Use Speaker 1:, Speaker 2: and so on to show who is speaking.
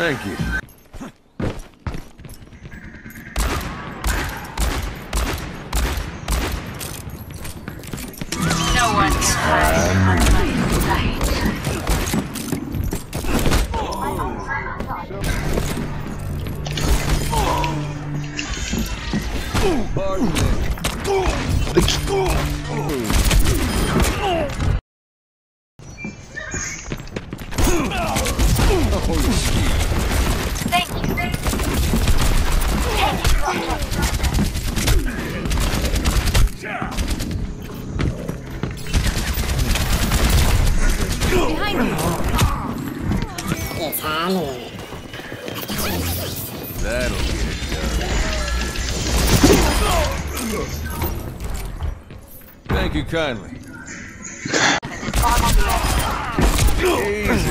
Speaker 1: Thank you.
Speaker 2: No one can hide on my sight. Thank you. Behind you.
Speaker 1: That'll get it done. Thank you kindly. Easy.